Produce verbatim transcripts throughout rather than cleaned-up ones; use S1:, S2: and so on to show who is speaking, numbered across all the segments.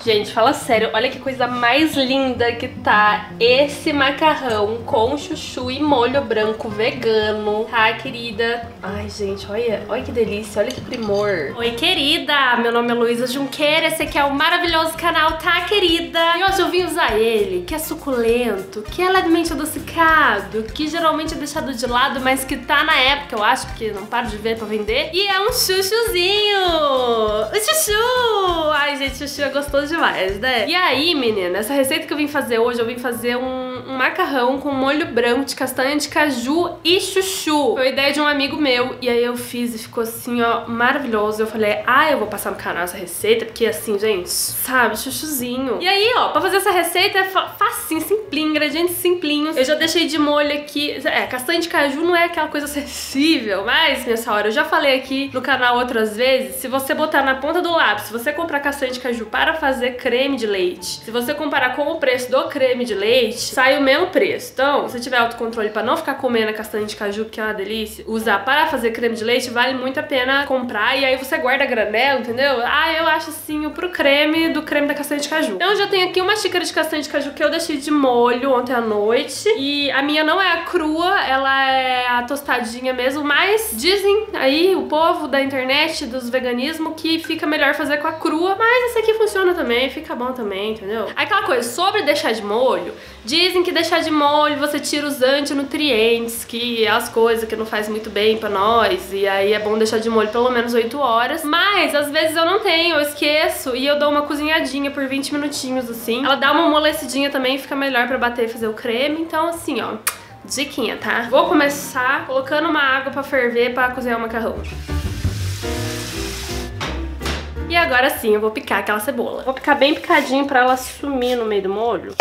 S1: Gente, fala sério, olha que coisa mais linda que tá esse macarrão com chuchu e molho branco vegano, tá, querida? Ai, gente, olha, olha que delícia, olha que primor. Oi, querida, meu nome é Luísa Junqueira, esse aqui é o maravilhoso canal, tá, querida? E hoje eu vim usar ele, que é suculento, que é levemente adocicado, que geralmente é deixado de lado, mas que tá na época, eu acho, porque não paro de ver pra vender. E é um chuchuzinho! O chuchu! Ai, gente, chuchu é gostoso demais, né? E aí, menina, essa receita que eu vim fazer hoje, eu vim fazer um, um macarrão com molho branco de castanha de caju e chuchu. Foi a ideia de um amigo meu, e aí eu fiz e ficou assim, ó, maravilhoso. Eu falei, ah, eu vou passar no canal essa receita, porque assim, gente, sabe, chuchuzinho. E aí, ó, pra fazer essa receita é facinho, simplinho, ingredientes simplinhos. Eu já deixei de molho aqui, é, castanha de caju não é aquela coisa acessível, mas, minha senhora, eu já falei aqui no canal outras vezes, se você botar na ponta do lápis, se você comprar castanha de caju para fazer creme de leite, se você comparar com o preço do creme de leite, sai o mesmo preço. Então, se tiver autocontrole para não ficar comendo a castanha de caju, que é uma delícia, usar para fazer creme de leite, vale muito a pena comprar, e aí você guarda a granela, entendeu? Ah, eu acho assim, o pro creme do creme da castanha de caju. Então eu já tenho aqui uma xícara de castanha de caju que eu deixei de molho ontem à noite, e a minha não é a crua, ela é a tostadinha mesmo, mas dizem aí o povo da internet, dos veganismo, que fica melhor fazer com a crua, mas essa aqui funciona também, fica bom também, entendeu? Aquela coisa, sobre deixar de molho, dizem que deixar de molho você tira os antinutrientes, que é as coisas que não faz muito bem pra nós, e aí é bom deixar de molho pelo menos oito horas, mas às vezes eu não tenho, eu esqueço, e eu dou uma cozinhadinha por vinte minutinhos assim, ela dá uma amolecidinha também, fica melhor pra bater e fazer o creme, então assim, ó, diquinha, tá? Vou começar colocando uma água pra ferver pra cozinhar o macarrão. E agora sim, eu vou picar aquela cebola. Vou picar bem picadinho pra ela sumir no meio do molho.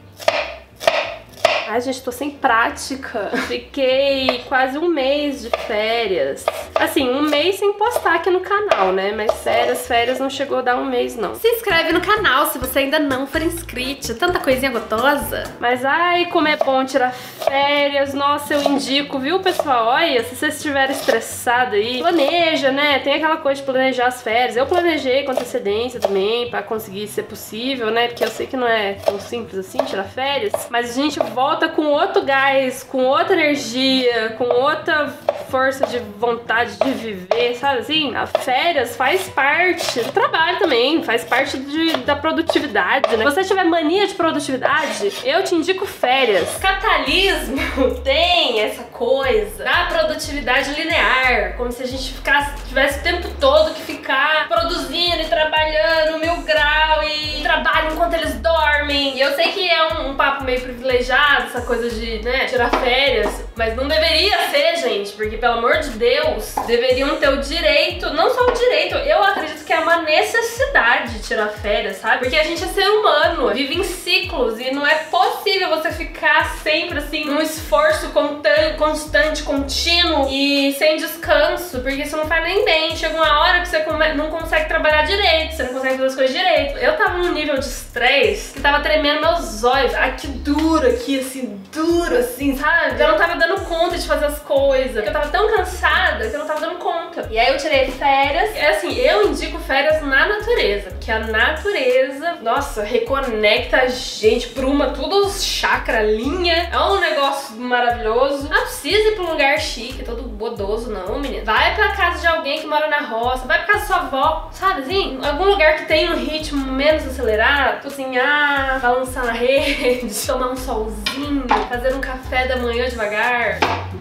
S1: Ai, gente, tô sem prática. Fiquei quase um mês de férias. Assim, um mês sem postar aqui no canal, né? Mas férias, férias não chegou a dar um mês, não. Se inscreve no canal se você ainda não for inscrito. Tanta coisinha gostosa. Mas, ai, como é bom tirar férias. Nossa, eu indico, viu, pessoal? Olha, se vocês estiverem estressados aí, planeja, né? Tem aquela coisa de planejar as férias. Eu planejei com antecedência também, pra conseguir ser possível, né? Porque eu sei que não é tão simples assim tirar férias. Mas a gente volta com outro gás, com outra energia, com outra força de vontade de viver, sabe assim? A férias faz parte do trabalho também, faz parte de, da produtividade, né? Se você tiver mania de produtividade, eu te indico férias. O capitalismo tem essa coisa da produtividade linear, como se a gente ficasse, tivesse o tempo todo que ficar produzindo e trabalhando mil grau e trabalham enquanto eles dormem. E eu sei que é um, um papo meio privilegiado, essa coisa de, né, tirar férias, mas não deveria ser, gente, porque pelo amor de Deus, deveriam ter o direito, não só o direito, eu acredito que é uma necessidade tirar férias, sabe? Porque a gente é ser humano, vive em ciclos e não é possível você ficar sempre assim num esforço constante, contínuo e sem descanso, porque isso não faz nem bem. Chega uma hora que você não consegue trabalhar direito, você não consegue fazer as coisas direito. Eu tava num nível de estresse que tava tremendo meus olhos, aqui duro, aqui assim, duro assim, sabe? Eu não tava dando conta de fazer as coisas, porque eu tava tão cansada que eu não tava dando conta. E aí eu tirei férias, e assim, eu indico férias na natureza, porque a natureza, nossa, reconecta a gente, bruma tudo os chakra, linha, é um negócio maravilhoso. Não precisa ir pra um lugar chique, todo bodoso, não, menina. Vai pra casa de alguém que mora na roça, vai pra casa da sua avó, sabe assim? Algum lugar que tem um ritmo menos acelerado, cozinhar, balançar na rede, tomar um solzinho, fazer um café da manhã devagar.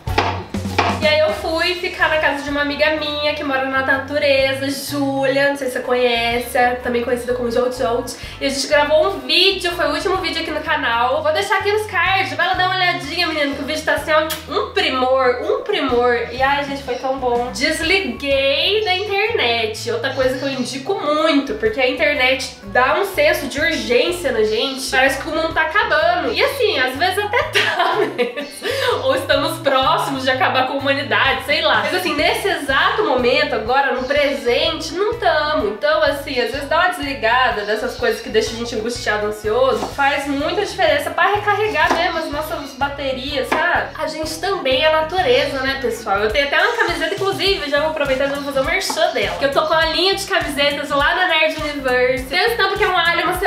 S1: E aí eu fui ficar na casa de uma amiga minha que mora na natureza, Júlia, não sei se você conhece, também conhecida como Jout. E a gente gravou um vídeo, foi o último vídeo aqui no canal. Vou deixar aqui nos cards, vai lá dar uma olhadinha, menino, que o vídeo tá assim, ó, um primor, um primor. E ai, gente, foi tão bom. Desliguei da internet, outra coisa que eu indico muito, porque a internet dá um senso de urgência na gente. Parece que o mundo tá acabando. E assim, às vezes até tá mesmo. Ou estamos próximos de acabar com o humanidade, sei lá. Mas assim, nesse exato momento, agora, no presente, não tamo. Então, assim, às vezes dá uma desligada dessas coisas que deixam a gente angustiado, ansioso, faz muita diferença pra recarregar mesmo as nossas baterias, sabe? A gente também é natureza, né, pessoal? Eu tenho até uma camiseta, inclusive, já vou aproveitar e vou fazer o merchan dela. Que eu tô com a linha de camisetas lá na Nerd Universe. Tem um estampa que é um alho, uma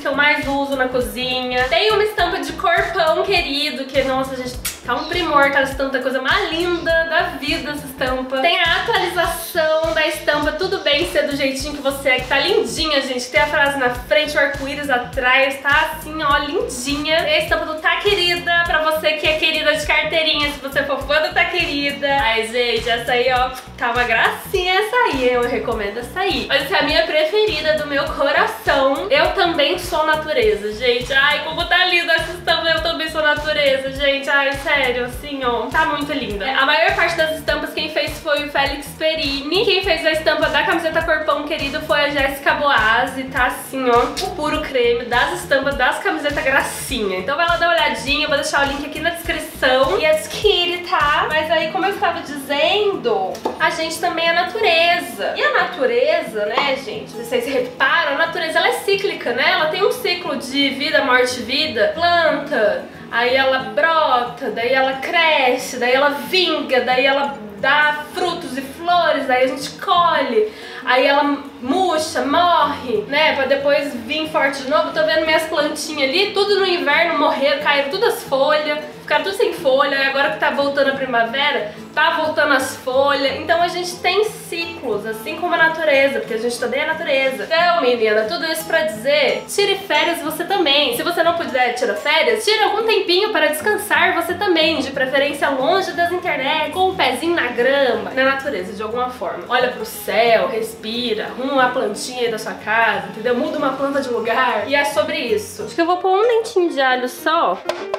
S1: eu mais uso na cozinha. Tem uma estampa de corpão querido, que, nossa, gente, tá um primor, tá estampa, a coisa mais linda da vida essa estampa. Tem a atualização da estampa, tudo bem ser do jeitinho que você é, que tá lindinha, gente. Tem a frase na frente, o arco-íris atrás, tá assim, ó, lindinha. Tem a estampa do Tá Querida, pra você que é querida de carteirinha, se você for fã do Tá Querida. Ai, gente, essa aí, ó, tá uma gracinha essa aí, eu recomendo essa aí. Mas essa é a minha preferida do meu coração. Eu também sou natureza, gente. Ai, como tá linda essa estampa, eu também sou natureza, gente. Ai, sério, assim, ó, tá muito linda. A maior parte das estampas quem fez foi o Félix Perini. Quem fez a estampa da camiseta Corpão Querido foi a Jéssica Boazzi, tá assim, ó, o puro creme das estampas das camisetas gracinha. Então vai lá dar uma olhadinha, eu vou deixar o link aqui na descrição e adquire, tá? Mas aí, como eu estava dizendo, a gente também é natureza. E a natureza, né, gente, vocês reparam, a natureza ela é cíclica, né? Ela tem um ciclo de vida, morte, vida, planta, aí ela brota, daí ela cresce, daí ela vinga, daí ela dá frutos e flores, daí a gente colhe, aí ela murcha, morre, né, pra depois vir forte de novo. Tô vendo minhas plantinhas ali, tudo no inverno morreram, caíram todas as folhas, ficaram tudo sem folha, e agora que tá voltando a primavera, tá voltando as folhas. Então a gente tem ciclos, assim como a natureza, porque a gente também é natureza. Então, menina, tudo isso pra dizer, tire férias você também. Se você não puder tirar férias, tire algum tempinho para descansar você também, de preferência longe das internet, com o pezinho na grama, na natureza, de alguma forma. Olha pro céu, respira, arruma uma plantinha aí da sua casa, entendeu? Muda uma planta de lugar. E é sobre isso. Acho que eu vou pôr um dentinho de alho só.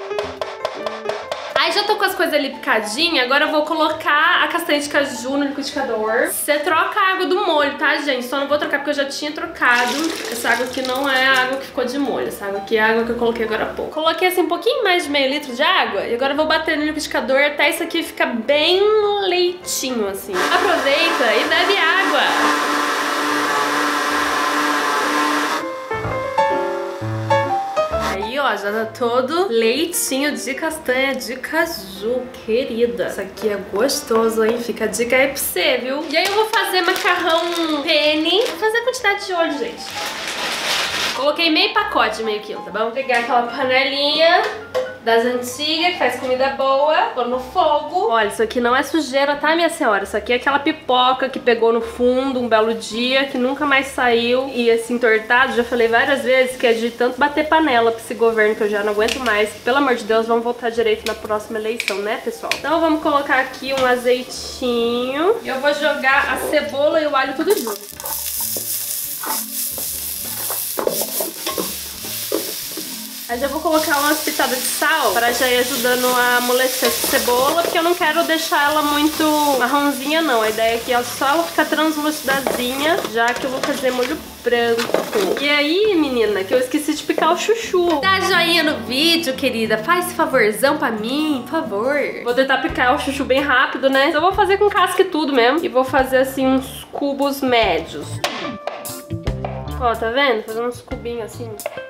S1: Aí já tô com as coisas ali picadinhas, agora eu vou colocar a castanha de caju no liquidificador. Você troca a água do molho, tá, gente? Só não vou trocar porque eu já tinha trocado. Essa água aqui não é a água que ficou de molho, essa água aqui é a água que eu coloquei agora há pouco. Coloquei assim um pouquinho mais de meio litro de água e agora eu vou bater no liquidificador até isso aqui ficar bem leitinho, assim. Aproveita e bebe água! Ó, já tá todo leitinho de castanha de caju, querida. Isso aqui é gostoso, hein? Fica a dica aí pra você, viu? E aí eu vou fazer macarrão penne. Vou fazer a quantidade de óleo, gente. Coloquei meio pacote, meio quilo, tá bom? Vou pegar aquela panelinha das antigas, que faz comida boa, pôr no fogo. Olha, isso aqui não é sujeira, tá, minha senhora? Isso aqui é aquela pipoca que pegou no fundo um belo dia, que nunca mais saiu. E esse entortado, já falei várias vezes, que é de tanto bater panela pra esse governo que eu já não aguento mais. Pelo amor de Deus, vamos voltar direito na próxima eleição, né, pessoal? Então vamos colocar aqui um azeitinho. E eu vou jogar a cebola e o alho tudo junto. Aí já vou colocar umas pitadas de sal para já ir ajudando a amolecer essa cebola, porque eu não quero deixar ela muito marronzinha não. A ideia aqui é só ela ficar translucidazinha, já que eu vou fazer molho branco. E aí, menina, que eu esqueci de picar o chuchu. Dá joinha no vídeo, querida. Faz esse favorzão pra mim, por favor. Vou tentar picar o chuchu bem rápido, né? Então eu vou fazer com casca e tudo mesmo. E vou fazer assim uns cubos médios. Ó, tá vendo? Fazendo uns cubinhos assim.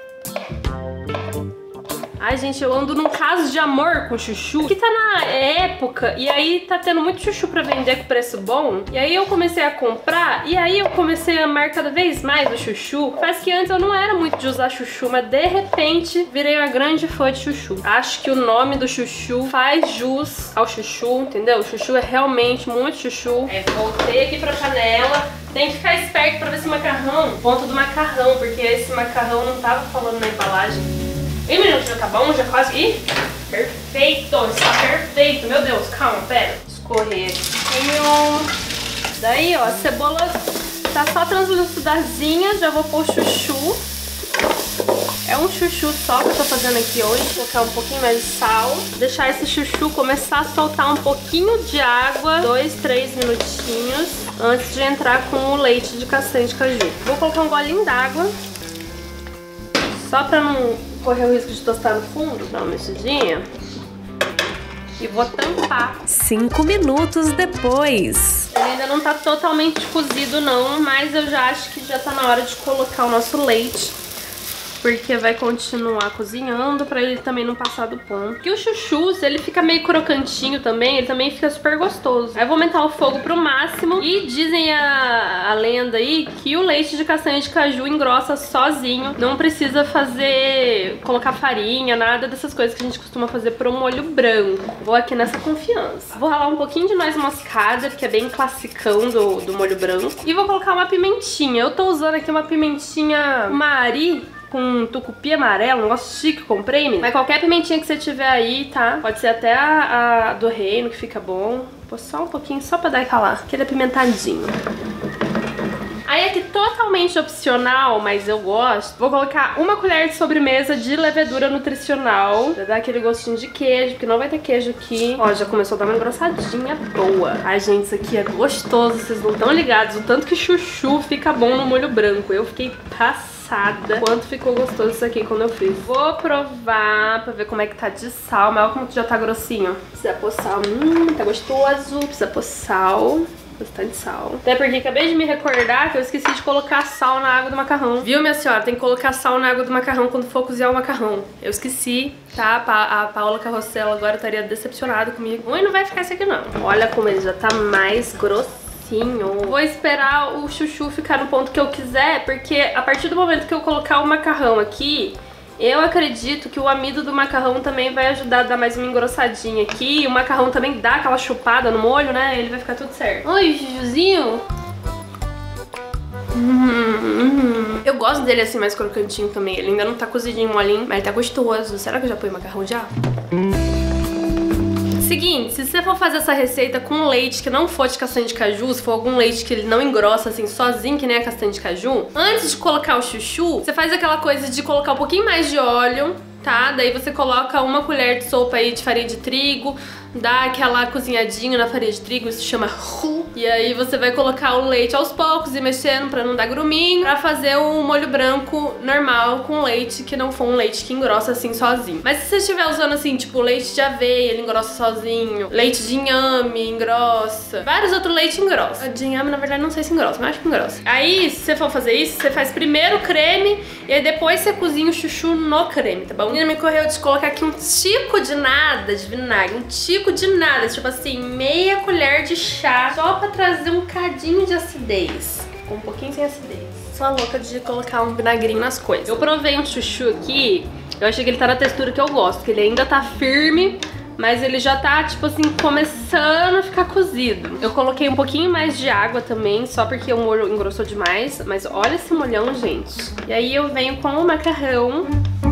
S1: Ai, gente, eu ando num caso de amor com chuchu, que tá na época, e aí tá tendo muito chuchu pra vender com preço bom. E aí eu comecei a comprar, e aí eu comecei a amar cada vez mais o chuchu. Parece que antes eu não era muito de usar chuchu, mas de repente virei uma grande fã de chuchu. Acho que o nome do chuchu faz jus ao chuchu, entendeu? O chuchu é realmente muito chuchu. É, voltei aqui pra panela. Tem que ficar esperto pra ver esse macarrão, ponto do macarrão, porque esse macarrão não tava falando na embalagem. Ih, menino, já tá bom? Já quase... Ih, perfeito! Está perfeito! Meu Deus, calma, pera. Escorrer aqui. Daí, ó, a cebola tá só translucidazinha. Já vou pôr chuchu. É um chuchu só que eu tô fazendo aqui hoje. Vou colocar um pouquinho mais de sal. Deixar esse chuchu começar a soltar um pouquinho de água. Dois, três minutinhos. Antes de entrar com o leite de castanha de caju. Vou colocar um golinho d'água. Só pra não correr o risco de tostar no fundo. Dá uma mexidinha. E vou tampar.
S2: Cinco minutos depois.
S1: Ele ainda não tá totalmente cozido não, mas eu já acho que já tá na hora de colocar o nosso leite. porque vai continuar cozinhando pra ele também não passar do ponto. Porque o chuchu, se ele fica meio crocantinho também, ele também fica super gostoso. Aí eu vou aumentar o fogo pro máximo e dizem a, a lenda aí que o leite de castanha de caju engrossa sozinho. Não precisa fazer, colocar farinha, nada dessas coisas que a gente costuma fazer pro molho branco. Vou aqui nessa confiança. Vou ralar um pouquinho de noz moscada, que é bem classicão do, do molho branco. E vou colocar uma pimentinha. Eu tô usando aqui uma pimentinha Mari com tucupi amarelo, um negócio chique que eu comprei, menina. Mas qualquer pimentinha que você tiver aí, tá? Pode ser até a, a do reino, que fica bom. Vou só um pouquinho, só pra dar aquela, aquele apimentadinho. Aí aqui totalmente opcional, mas eu gosto, vou colocar uma colher de sobremesa de levedura nutricional pra dar aquele gostinho de queijo, porque não vai ter queijo aqui. Ó, já começou a dar uma engrossadinha boa. Ai, gente, isso aqui é gostoso, vocês não estão ligados o tanto que chuchu fica bom no molho branco. Eu fiquei passada quanto ficou gostoso isso aqui quando eu fiz. Vou provar pra ver como é que tá de sal, mas olha como que já tá grossinho. Precisa pôr sal, hum, tá gostoso, precisa pôr sal. Bastante sal. Até porque acabei de me recordar que eu esqueci de colocar sal na água do macarrão. Viu, minha senhora? Tem que colocar sal na água do macarrão quando for cozinhar o macarrão. Eu esqueci, tá? A Paola Carrossel agora estaria decepcionada comigo. Ui, não vai ficar esse aqui não. Olha como ele já tá mais grossinho. Vou esperar o chuchu ficar no ponto que eu quiser, porque a partir do momento que eu colocar o macarrão aqui, eu acredito que o amido do macarrão também vai ajudar a dar mais uma engrossadinha aqui. O macarrão também dá aquela chupada no molho, né? Ele vai ficar tudo certo. Oi, chuchuzinho. Hum, eu gosto dele assim mais crocantinho também. Ele ainda não tá cozidinho, molinho, mas ele tá gostoso. Será que eu já ponho macarrão já? Seguinte, se você for fazer essa receita com leite que não for de castanha de caju, se for algum leite que ele não engrossa assim sozinho, que nem a castanha de caju, antes de colocar o chuchu, você faz aquela coisa de colocar um pouquinho mais de óleo, tá? Daí você coloca uma colher de sopa aí de farinha de trigo, dá aquela cozinhadinha na farinha de trigo, isso se chama roux. E aí você vai colocar o leite aos poucos e mexendo pra não dar gruminho, pra fazer um molho branco normal com leite que não for um leite que engrossa assim sozinho. Mas se você estiver usando assim, tipo leite de aveia, ele engrossa sozinho, leite de inhame engrossa, vários outros leites engrossam. De inhame, na verdade, não sei se engrossa, mas acho que engrossa. Aí, se você for fazer isso, você faz primeiro o creme e aí depois você cozinha o chuchu no creme, tá bom? A menina me correu de colocar aqui um tico de nada de vinagre, um tico de nada, tipo assim, meia colher de chá, só pra trazer um cadinho de acidez. Ficou um pouquinho sem acidez. Sou a louca de colocar um vinagrinho nas coisas. Eu provei um chuchu aqui, eu achei que ele tá na textura que eu gosto, que ele ainda tá firme, mas ele já tá, tipo assim, começando a ficar cozido. Eu coloquei um pouquinho mais de água também, só porque o molho engrossou demais, mas olha esse molhão, gente. E aí eu venho com o macarrão.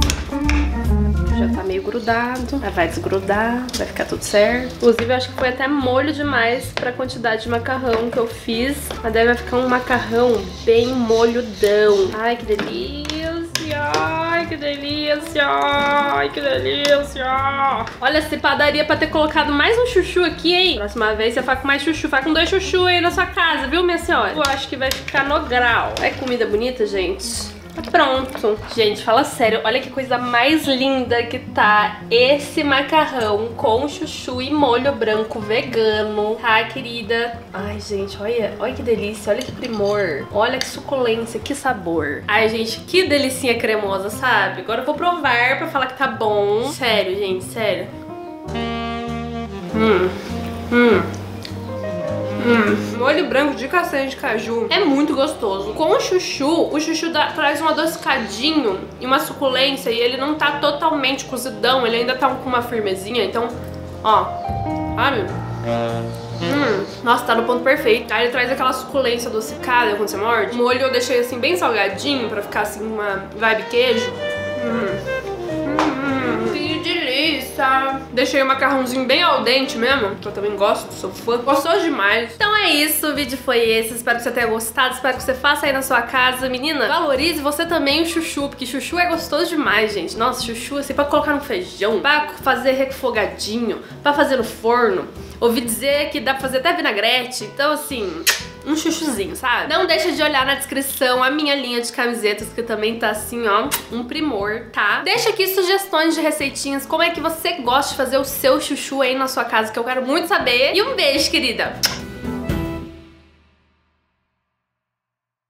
S1: Já tá meio grudado, vai desgrudar, vai ficar tudo certo. Inclusive eu acho que foi até molho demais pra quantidade de macarrão que eu fiz, mas daí vai ficar um macarrão bem molhudão. Ai, que delícia! Ai, que delícia! Ai, que delícia! Olha, se padaria pra ter colocado mais um chuchu aqui, hein? Próxima vez você faz com mais chuchu, faz com dois chuchu aí na sua casa, viu, minha senhora? Eu acho que vai ficar no grau. É comida bonita, gente? Pronto. Gente, fala sério, olha que coisa mais linda que tá esse macarrão com chuchu e molho branco vegano, tá, querida? Ai, gente, olha, olha que delícia, olha que primor, olha que suculência, que sabor. Ai, gente, que delicinha cremosa, sabe? Agora eu vou provar pra falar que tá bom. Sério, gente, sério. Hum, hum. Hum, molho branco de castanha de caju é muito gostoso. Com o chuchu, o chuchu dá, traz um adocicadinho e uma suculência e ele não tá totalmente cozidão, ele ainda tá com uma firmezinha, então, ó, sabe? Hum, nossa, tá no ponto perfeito. Aí ele traz aquela suculência adocicada quando você morde. O molho eu deixei assim bem salgadinho pra ficar assim uma vibe queijo. Hum. Deixei o macarrãozinho bem al dente mesmo, que eu também gosto, sou fã. Gostoso demais. Então é isso, o vídeo foi esse. Espero que você tenha gostado, espero que você faça aí na sua casa. Menina, valorize você também o chuchu, porque chuchu é gostoso demais, gente. Nossa, chuchu assim, pra colocar no feijão, pra fazer refogadinho, pra fazer no forno. Ouvi dizer que dá pra fazer até vinagrete, então assim... um chuchuzinho, sabe? Não deixa de olhar na descrição a minha linha de camisetas, que também tá assim, ó, um primor, tá? Deixa aqui sugestões de receitinhas, como é que você gosta de fazer o seu chuchu aí na sua casa, que eu quero muito saber. E um beijo, querida!